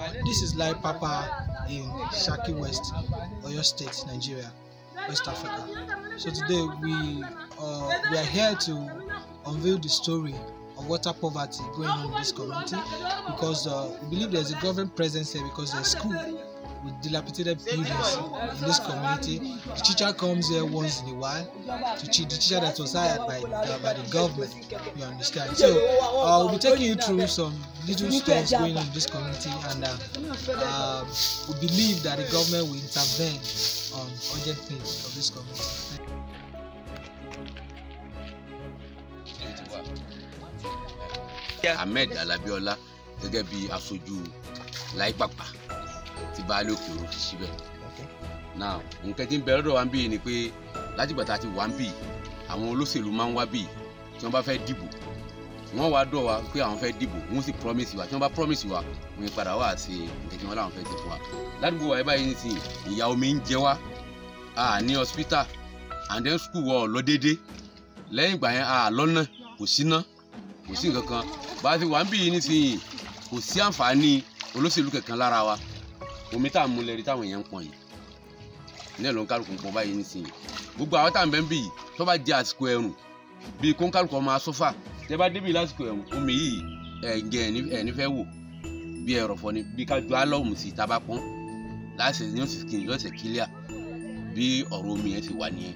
This is Lai Papa in Shaki West, Oyo State, Nigeria, West Africa. So today we are here to unveil the story of water poverty going on in this community, because we believe there's a government presence here because there's school with dilapidated buildings in this community. The teacher comes here once in a while to teach, the teacher that was hired by the government, you understand. So we'll be taking you through some little stuff going on in this community, and we believe that the government will intervene on urgent needs of this community. Ahmed Alabiola gẹ́gẹ́ bí aṣojú Lai Papa ti baálé òkè òru fi síbẹ̀. Now nǹkan tí ń bẹ lọ́dọ̀ wa ń bí ni pé láti ìgbà tá a ti wà ń bí àwọn olóṣèlú máa ń wá bí tí wọ́n bá fẹ́ dìbò wọ́n wá dọ̀ wa pé àwọn fẹ́ dìbò wọ́n sì promise wa tí wọ́n bá promise wa wọ́n padà wá ṣe nǹkan tí wọ́n láwọn fẹ́ ṣe fún wa. Ládùúgbò wa báyìí nísìnyí ìyà omi ń jẹ wá ní hospital and then school wọ̀ lọ déédé lẹ́yìn ìgbà yẹn lọ́nà kò síná kò sí nǹkan kan bá a ti wà ń bí nísìnyí kò sí àǹfààní olóṣèlú kankan lára wa omi tá à ń mu lẹ́rìí táwọn èèyàn ń pọn yìí ní ẹ̀lọ́ kálukú ń pọn báyìí nísìnyí gbogbo àwọn tá à ń bẹ́ ń bì yìí tó bá di àsìkò ẹ̀rùn bíi kó ń kálukú máa sọ́fà tẹ́ bá débi lásìkò ẹ̀rùn omi yìí ẹ̀ní fẹ́ wò bí ẹ̀rọ̀fọ̀ ni bí ká ju álọ́ọ̀mù sí tá a bá pọ́n láṣẹ ní oṣù kìíní lọ́sẹ̀ kílíà bí ọ̀rọ̀ omi yẹn ti wà nìyẹn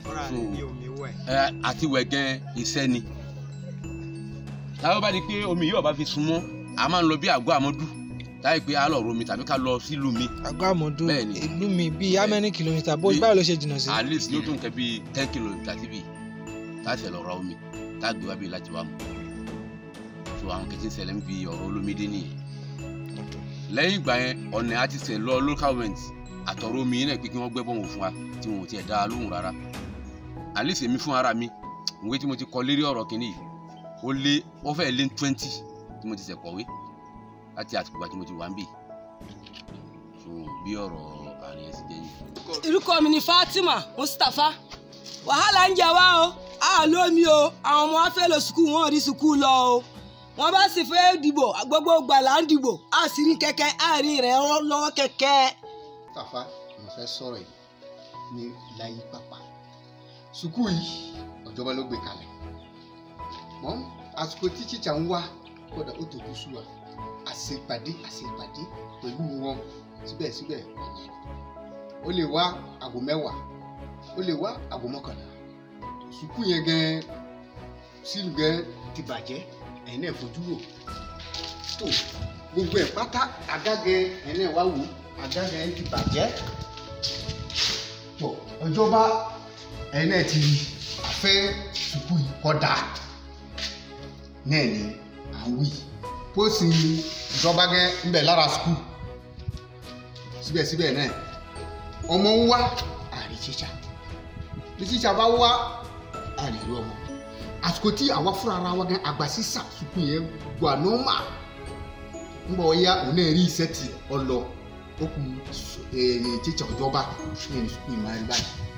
àti wẹ̀ gan iṣẹ́ ni táwọn bá di pé omi yìí ọba fi súnmọ́ a máa ń lọ bí àgọ́ àmọ́dú táyì pé a lọ romi tàbí ká lọ sílùú mi. àgọ́ àmọ́dú ìlú mi bíi how many kilometres báwo ló ṣe jìnnà sí. at least yóò tún kẹ́ bíi 10 kilometres síbi táṣẹ̀ lọ ra omi tágbé wá bíi láti wá mu. so àwọn kẹ̀tí ń ṣẹlẹ̀ ń bi ọ̀rọ̀ olómídé nìyẹn. lẹ́yìn ìgbà yẹn ọ̀nà àti sẹ̀ lọ local government àtọ̀rọ̀ omi yẹn náà pé kí wọ́n gbẹ́bọ̀n wò fún wa tí wọn ò tiẹ̀ dá a lóhùn rárá. at least èmi fún ara mi òwe tí mo ti kọ lérí ọ̀rọ̀ kìíní yìí ó fẹ́ lé 20 tí mo ti ṣe kọ̀wé láti àtìkù tí mo ti wà ń bì so bí ọ̀rọ̀ àárín ẹ̀sìn jẹ́ yìí. Orúkọ mi ni Fatima Mustapha. Wàhálà ń jẹ wá o lómi o àwọn ọmọ wa fẹ́ lọ sùkúù wọn rí sùkúù lọ o wọ́n bá sì fẹ́ dìbò gbogbo gbà là ń dìbò a sì rí kẹ̀kẹ́ a rí rẹ̀ lọ́wọ́ kẹ̀kẹ́. Tafa mo fẹ́ sọ̀rọ̀ yìí ní Lai Papa sùkúù yìí ọ̀jọ̀gbọ́n ló gbé kalẹ̀ mọ́ àsìkò tí tíṣà ń wá kódà ó tó kú sú wa àṣepàdé pẹ̀lú wọn síbẹ̀síbẹ̀ ó lè wá aago 10 ó lè wá aago 11 sùkúù yẹn gan sílùú gan ti bàjẹ́ ẹ̀yin náà fojú wò tó gbogbo ẹ̀ pátá àgágẹ ẹ̀yin náà wá wò àgágẹ ẹ̀ ti bàjẹ́ pọ̀ ọjọ́ba ẹ̀yin náà ti fẹ́ sùkúù yìí kódà náà ni à ń wí pósì ìjọba gẹ́ ń bẹ̀ lára skul síbẹ̀síbẹ̀ náà ọmọ ń wá àrí tíṣà bí tíṣà bá wá àrí rí ọmọ àsìkò tí àwa fúnra ara wa gẹ́ àgbà sísà sùkúù yẹn gbà nọ́ọ̀mà ń bọ̀ ya òun náà rí iṣẹ́ tí ọ lọ ó kù tíṣà ìjọba ní sùkúù ìmọ̀ ẹ̀ báyìí.